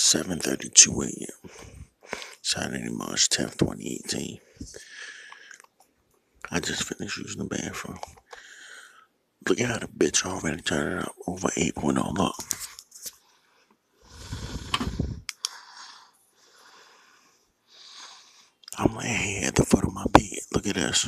7:32 a.m. Saturday, March 10th, 2018. I just finished using the bathroom. Look at how the bitch already turned it up over 8.0. Look. I'm laying here at the foot of my bed. Look at this.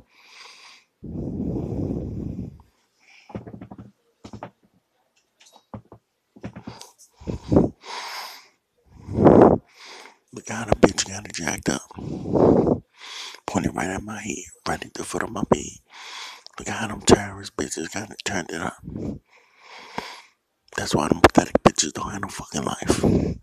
Look how the bitch got it jacked up. Pointed right at my head, right at the foot of my bed. Look at how them terrorist bitches got it turned it up. That's why them pathetic bitches don't have no fucking life.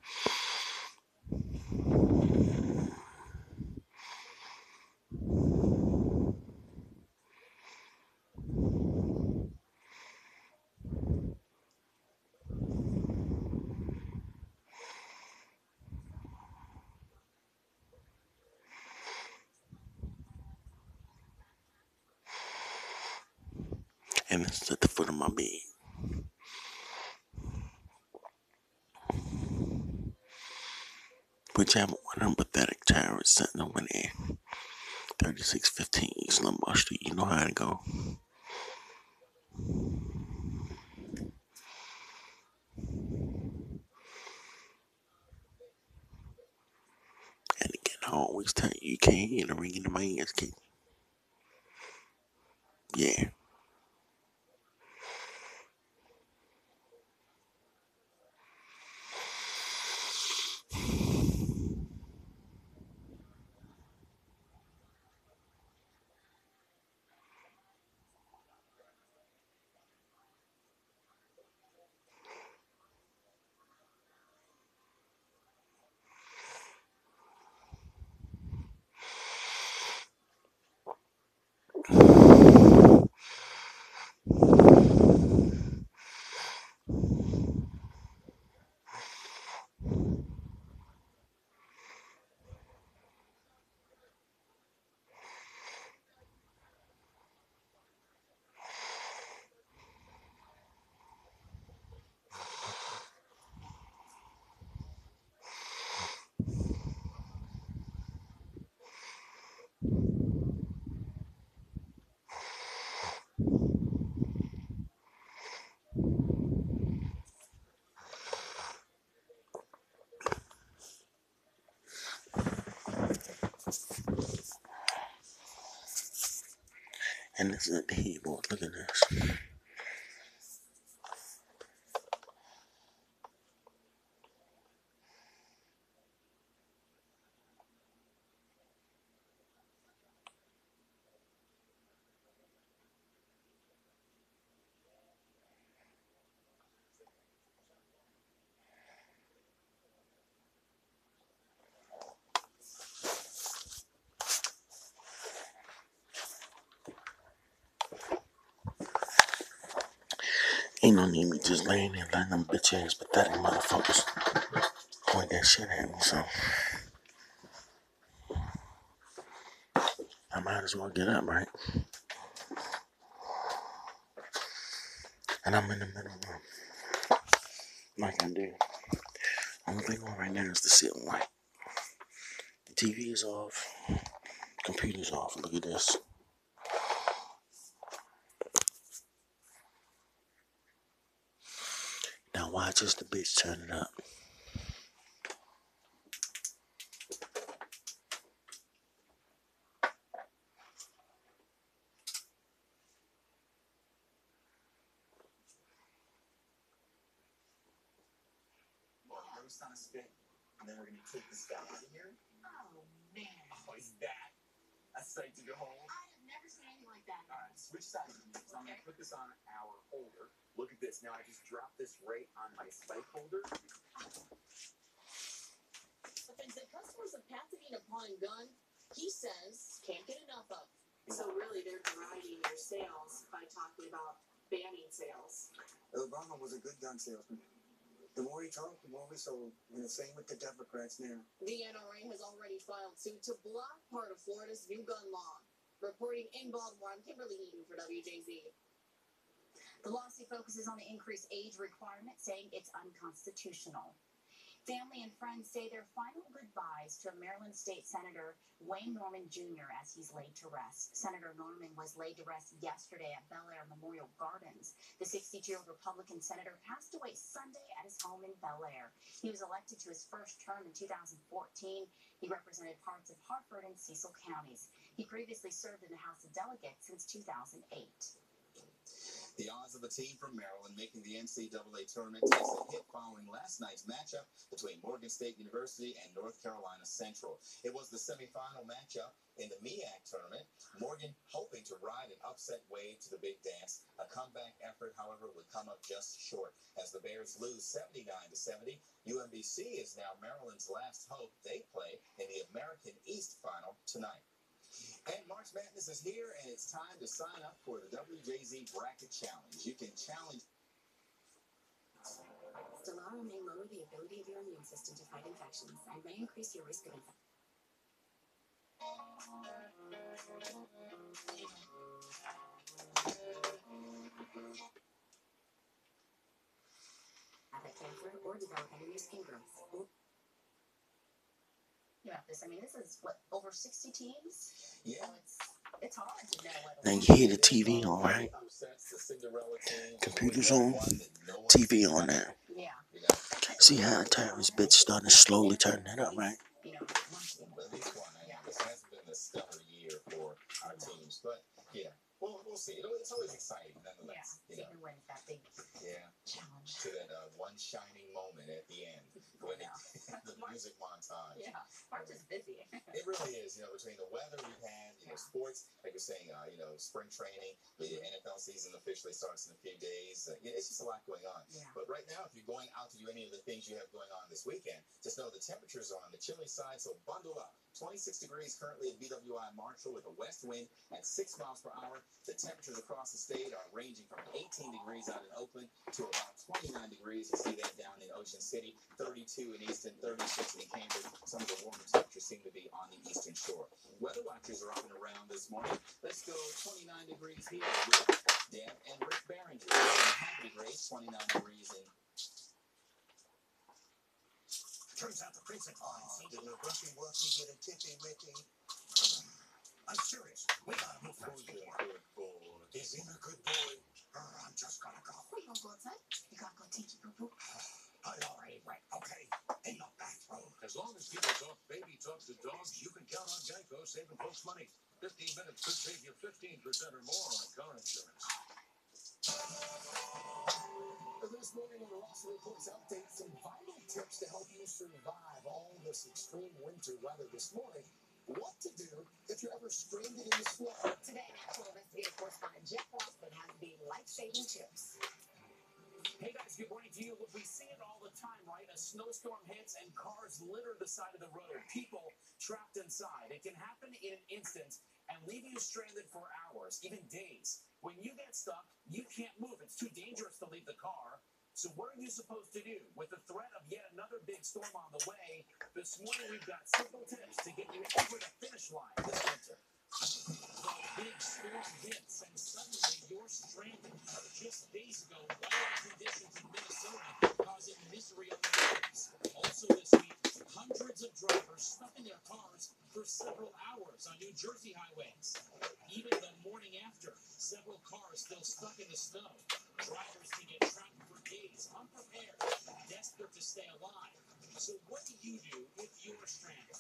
And it's at the foot of my bed. Whichever one of them pathetic terrorists sitting over there. 3615 East Lombard Street. You know how to go. And again, I always tell you, you can't hear the ringing in my ears, kid. Yeah. And this is at the headboard. Look at this. Ain't no need me just laying there letting them bitch ass pathetic motherfuckers point that shit at me, so I might as well get up, right? And I'm in the middle room. Like I do. Only thing on right now is the ceiling light. The TV is off. Computer's off. Look at this. Now watch as the bitch turn it up. Roast on a spit, and then we're gonna take this guy out of here. Oh man. Oh, is that a sight to behold? I have never seen anything like that. Alright, switch sides with me. So I'm gonna put this on our holder. Look at this. Now I just dropped this right on my spike holder. The customers of Pasadena Pawn and Gun, he says, can't get enough of. So really, they're driving their sales by talking about banning sales. Obama was a good gun salesman. The more he talked, the more we sold. And the same with the Democrats now. The NRA has already filed suit to block part of Florida's new gun law. Reporting in Baltimore, I'm Kimberly Eaton for WJZ. The lawsuit focuses on the increased age requirement, saying it's unconstitutional. Family and friends say their final goodbyes to Maryland State Senator Wayne Norman Jr. as he's laid to rest. Senator Norman was laid to rest yesterday at Bel Air Memorial Gardens. The 62-year-old Republican senator passed away Sunday at his home in Bel Air. He was elected to his first term in 2014. He represented parts of Harford and Cecil counties. He previously served in the House of Delegates since 2008. The odds of a team from Maryland making the NCAA tournament takes a hit following last night's matchup between Morgan State University and North Carolina Central. It was the semifinal matchup in the MEAC tournament. Morgan hoping to ride an upset way to the big dance. A comeback effort, however, would come up just short as the Bears lose 79-70. UMBC is now Maryland's last hope. They play in the American East final tonight. And March Madness is here, and it's time to sign up for the WJZ Bracket Challenge. You can challenge. Stelara may lower the ability of your immune system to fight infections and may increase your risk of infection. Cancer or developing new skin growth. This. I mean, this is what, over 60 teams? Yeah. So it's hard to know. Now you hear the TV on, right? Computer's on, TV on there. Yeah. See how it turns, bitch starting to slowly turn that up, right? This hasn't been a stellar year for our teams, but yeah, we'll see. It's always exciting, nonetheless. Yeah, even when that big challenge. To that one shining moment at the end, when the music montage. Yeah, March is busy. It really is, between the weather we've had, sports, like you're saying, spring training, the NFL season officially starts in a few days. It's just a lot going on. Yeah. But right now, if you're going out to do any of the things you have going on this weekend, just know the temperatures are on the chilly side, so bundle up. 26 degrees currently at BWI Marshall with a west wind at 6 miles per hour. The temperatures across the state are ranging from 18 degrees out in Oakland to about 29 degrees. You see that down in Ocean City, 32 in Easton, 36 in Cambridge. Some of the warmer temperatures seem to be on the eastern shore. Weather watchers are up and around this morning. Let's go 29 degrees here with Deb and Rick Barringer. 100 degrees, 29 degrees in. Turns out the precinct lines seem to be working with a tippy wicky. I'm serious. We gotta move fast. Who's a good boy? Is he a good boy? I'm just gonna go. Where you gonna go outside? You gotta go take your poo-poo. I already went. Okay. In the bathroom. As long as people talk baby talk to dogs, you can count on Geico saving folks money. 15 minutes could save you 15% or more on car insurance. This morning on Ross Reports Update, some vital tips to help you survive all this extreme winter weather this morning. What to do if you're ever stranded in the snow. Today, National Investigative Correspondent Jeff Rossman has the life-saving tips. Hey guys, good morning to you. Look, we see it all the time, right? A snowstorm hits and cars litter the side of the road. People trapped inside. It can happen in an instant and leave you stranded for hours, even days. When you get stuck, you can't move. It's too dangerous to leave the car. So what are you supposed to do? With the threat of yet another big storm on the way, this morning we've got simple tips to get you over the finish line this winter. The big storm hits and suddenly you're stranded. Just days ago, weather conditions in Minnesota causing misery on the roads. Also this week, hundreds of drivers stuck in their cars for several hours on New Jersey highways. Even the morning after, several cars still stuck in the snow. Drivers can get trapped for days, unprepared, desperate to stay alive. So what do you do if you're stranded?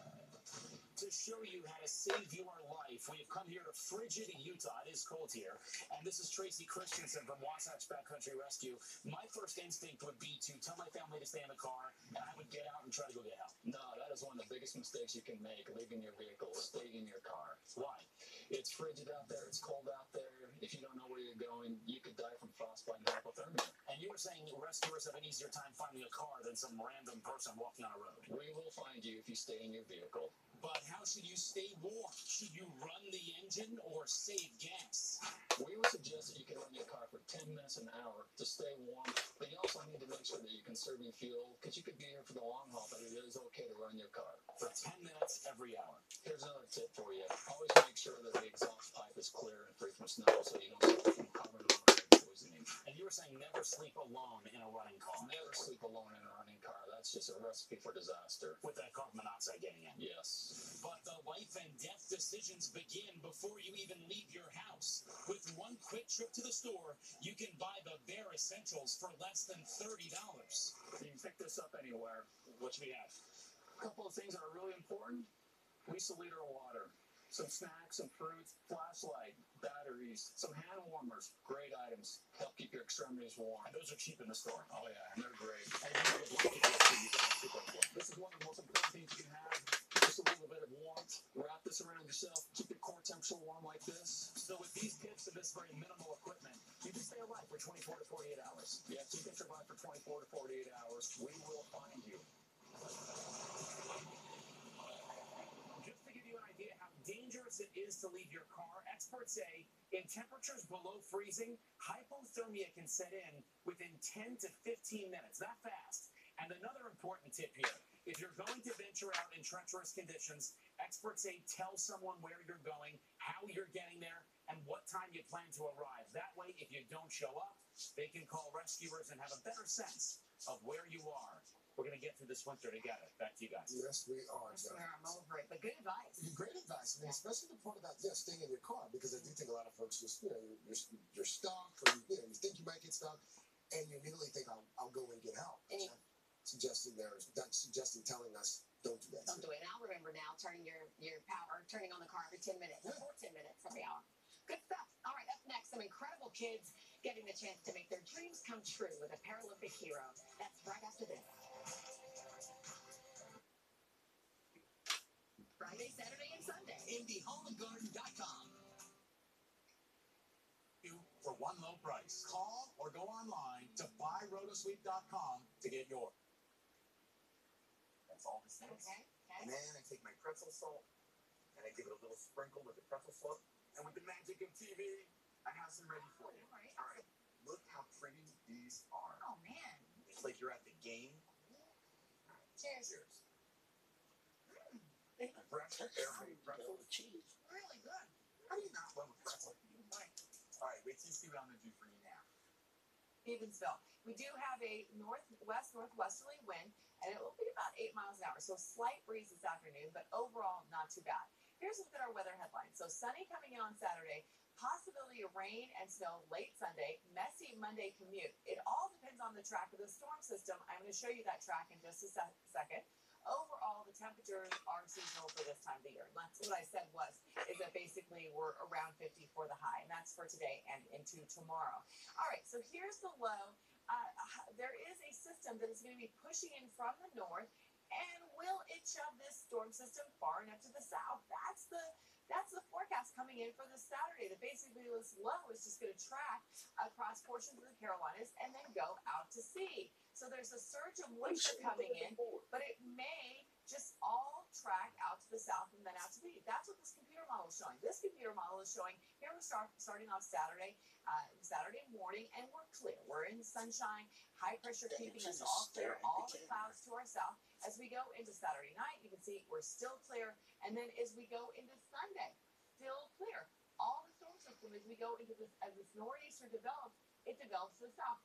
To show you how to save your life, we have come here to frigid Utah. It is cold here. And this is Tracy Christensen from Wasatch Backcountry Rescue. My first instinct would be to tell my family to stay in the car, and I would get out and try to go get help. No, that is one of the biggest mistakes you can make, leaving your vehicle, staying in your car. Why? It's frigid out there, it's cold out there. If you don't know where you're going, you could die from frostbite and hypothermia. And you were saying rescuers have an easier time finding a car than some random person walking on a road. We will find you if you stay in your vehicle. But how should you stay warm? Should you run the engine or save gas? We would suggest that you can run your car for 10 minutes an hour to stay warm, but you also need to make sure that you're conserving fuel, because you could be here for the long haul, but it is okay to run your car. For 10 minutes every hour. Here's another tip for you. Always make sure that the exhaust pipe is clear and free from snow so you don't suffer from carbon monoxide poisoning. And you were saying never sleep alone in a running car. Never sleep alone in a running car. That's That's just a recipe for disaster. With that carbon monoxide getting in. Yes. But the life and death decisions begin before you even leave your house. With one quick trip to the store, you can buy the bare essentials for less than $30. You can pick this up anywhere. What should we have? A couple of things that are really important. At least a liter of water. Some snacks, some fruits, flashlight, batteries, some hand warmers. Great items. Help keep your extremities warm. And those are cheap in the store. Oh yeah, and they're great. And you get a blanket with it, too. You get a super blanket. This is one of the most important things you can have. Just a little bit of warmth. Wrap this around yourself. Keep your core temperature warm like this. So with these tips and this very minimal equipment, you can stay alive for 24 to 48 hours. Yes, you can survive for 24 to 48 hours. We will find you. Just to give you an idea how dangerous it is to leave your car, experts say in temperatures below freezing, hypothermia can set in within 10 to 15 minutes, that fast. And another important tip here, if you're going to venture out in treacherous conditions, experts say tell someone where you're going, how you're getting there, and what time you plan to arrive. That way, if you don't show up, they can call rescuers and have a better sense of where you are. We're going to get through this winter together. Back to you guys. Yes, we are, I John. swear I'm over it, but good advice. Great advice, I mean, especially the part about staying in your car, because I do think a lot of folks just, you're stuck, or you think you might get stuck, and you immediately think I'll go and get help. And Suggesting telling us don't do that. Don't do it. And I'll remember now turning your power, turning on the car every 10 minutes, or 10 minutes every hour. Good stuff. All right, up next, some incredible kids getting the chance to make their dreams come true with a Paralympic hero. That's right after this. Friday, Saturday, and Sunday. IndyHomeandGarden.com. For one low price. Call or go online to buyrotosweep.com to get yours. That's all this is. Okay. And then I take my pretzel salt and I give it a little sprinkle with the pretzel salt. And with the magic of TV, I have some ready for you. All right. All right. Look how pretty these are. Oh, man. It's like you're at the game. Cheers. Cheers. Pretzel, airplane pretzel. Cheese. Really good. How do you not love a pretzel? You might. All right, wait till you see what I'm going to do for you now. Evansville. We do have a northwesterly wind, and it will be about 8 miles an hour. So slight breeze this afternoon, but overall not too bad. Here's a look at our weather headlines. So sunny coming in on Saturday, possibility of rain and snow late Sunday, messy Monday commute. It all depends on the track of the storm system. I'm going to show you that track in just a second. Overall, the temperatures are seasonal for this time of the year. That's what I said is that basically we're around 50 for the high, and that's for today and into tomorrow. All right, so here's the low. There is a system that is going to be pushing in from the north, and will it shove this storm system far enough to the south? That's the forecast coming in for this Saturday. That basically this low is just going to track across portions of the Carolinas and then go out to sea. So there's a surge of moisture coming in, but it may just all track out to the south and then out to sea. That's what this computer model is showing. This computer model is showing, here we're starting off Saturday morning, and we're clear. We're in sunshine, high pressure keeping us all clear, all the clouds to our south. As we go into Saturday night, you can see we're still clear. And then as we go into Sunday, still clear. All the storm system, as we go into this, as this nor'easter develops, it develops to the south.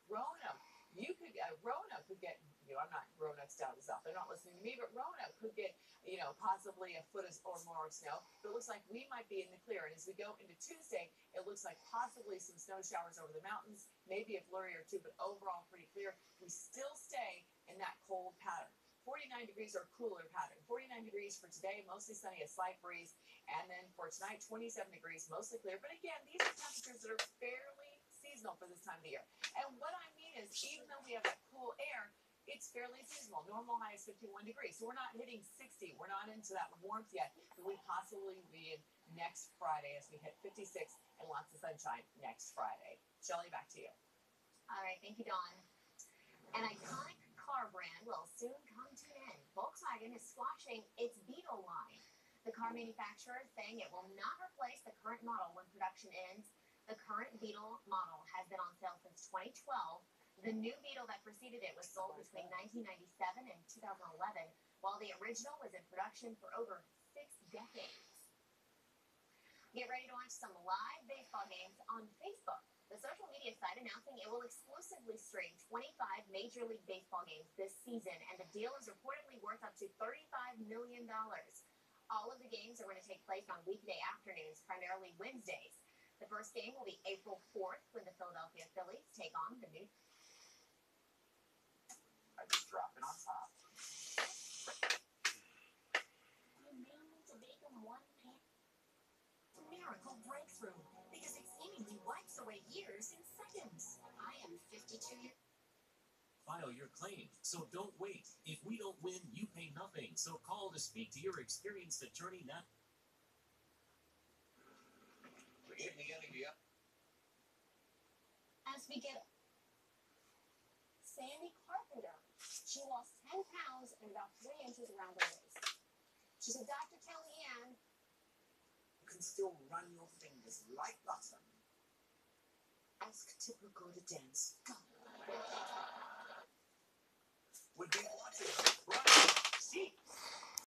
Roanoke could get, I'm not Roanoke's down to the south. They're not listening to me, but Roanoke could get, possibly a foot or more of snow. But it looks like we might be in the clear. And as we go into Tuesday, it looks like possibly some snow showers over the mountains, maybe a flurry or two, but overall pretty clear. We still stay in that cold pattern. 49 degrees or cooler pattern. 49 degrees for today, mostly sunny, a slight breeze. And then for tonight, 27 degrees, mostly clear. But again, these are temperatures that are fairly seasonal for this time of the year. And what I mean is, even though we have that cool air, it's fairly seasonal. Normal high is 51 degrees. So we're not hitting 60. We're not into that warmth yet. But we possibly will be in next Friday as we hit 56 and lots of sunshine next Friday. Shelley, back to you. All right, thank you, Dawn. An iconic car brand will soon come to an end. Volkswagen is squashing its Beetle line. The car manufacturer is saying it will not replace the current model when production ends. The current Beetle model has been on sale since 2012. The new Beetle that preceded it was sold between 1997 and 2011, while the original was in production for over 6 decades. Get ready to watch some live baseball games on Facebook. The social media site announcing it will exclusively stream 25 Major League Baseball games this season, and the deal is reportedly worth up to $35 million. All of the games are going to take place on weekday afternoons, primarily Wednesdays. The first game will be April 4th when the Philadelphia Phillies take on the New. I just dropped it on top. Miracle breakthrough, because it seemingly wipes away years in seconds. I am 52 years. File your claim, so don't wait. If we don't win, you pay nothing. So call to speak to your experienced attorney now. As we get Sandy Carpenter, she lost 10 pounds and about 3 inches around her waist. She said, Dr. Kellyanne, You can still run your fingers like butter. Ask Tipper go to dance. Go. We've been watching